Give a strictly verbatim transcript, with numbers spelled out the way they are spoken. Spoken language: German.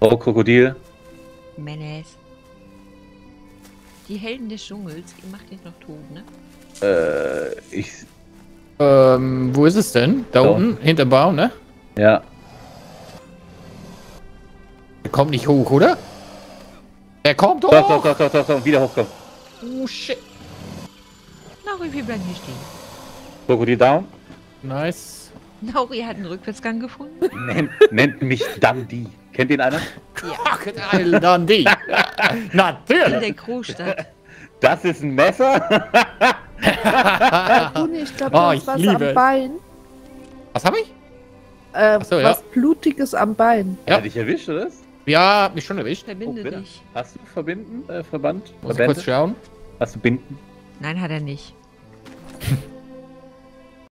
Oh, Krokodil. Menace. Die Helden des Dschungels, ihr macht jetzt noch tot, ne? Äh, ich... Ähm, wo ist es denn? Da So. unten, hinterm Baum, ne? Ja. Der kommt nicht hoch, oder? Der kommt hoch! Doch, doch, doch, doch, doch, doch, wieder hochkommen. Oh, shit. Nauri, wir bleiben hier stehen. Krokodil down. Nice. Nauri hat einen Rückwärtsgang gefunden. Nennt, nennt mich Dundee. Kennt den einer? Crocodile Dundee. In Natürlich. der Großstadt. Das ist ein Messer? Bruni, ich glaube, Oh, du ich hast was liebe. am Bein. Was habe ich? Äh, Ach so, ja. was Blutiges am Bein. Ja. Hat dich erwischt, oder? Ja, hat mich schon erwischt. Verbinde Oh, bitte. dich. Hast du Verbinden? Äh, Verband? Muss ich Verbände? kurz schauen. Hast du Binden? Nein, hat er nicht.